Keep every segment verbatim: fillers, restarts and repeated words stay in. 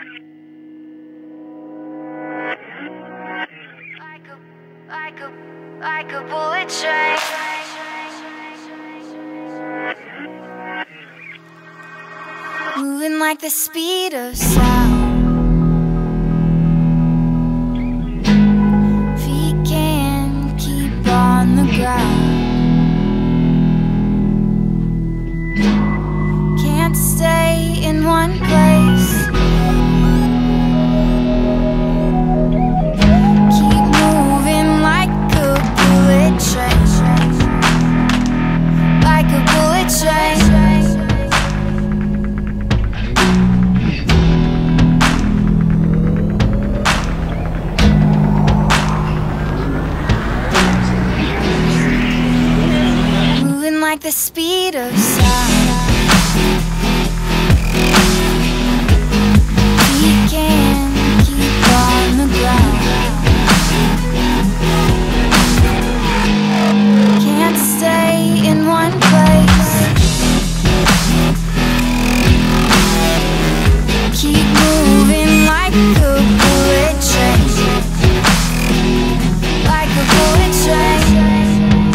Like a, like a, like a bullet train. Moving like the speed of sound. Feet can't keep on the ground. Can't stay in one place. Keep moving like a bullet train. Like a bullet train. Like the speed of sound. You can't keep on the ground. Can't stay in one place. Keep moving like a bullet train. Like a bullet train.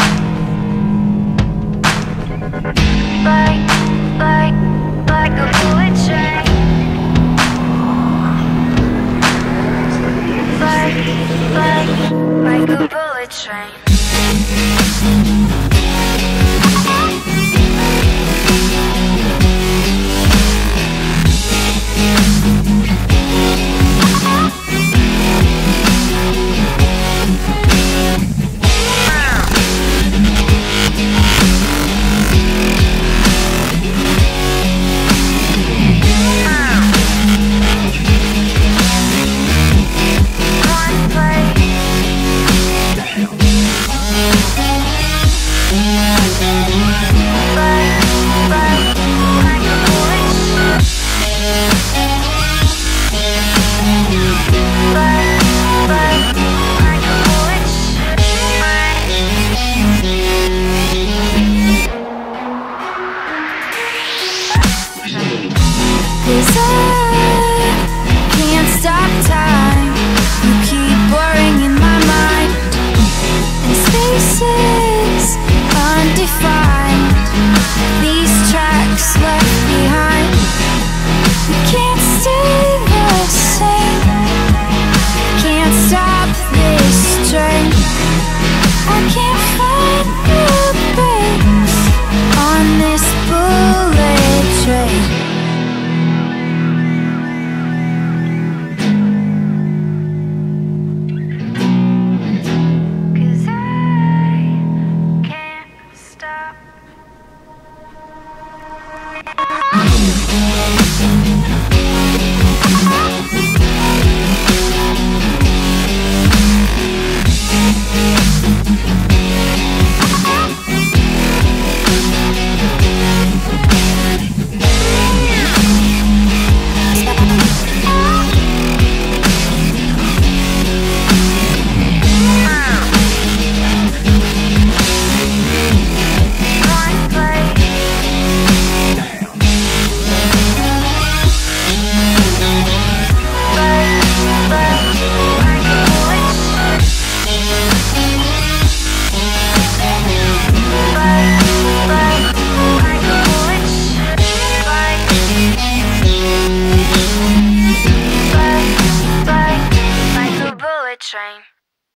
Like, like, like a bullet train. Like, like, like a bullet train. Cause I can't stop time. You keep blurring in my mind, and spaces undefined. These tracks left behind. We can't stay the same. Can't stop this train. I can't find the brakes on this bullet train. Train.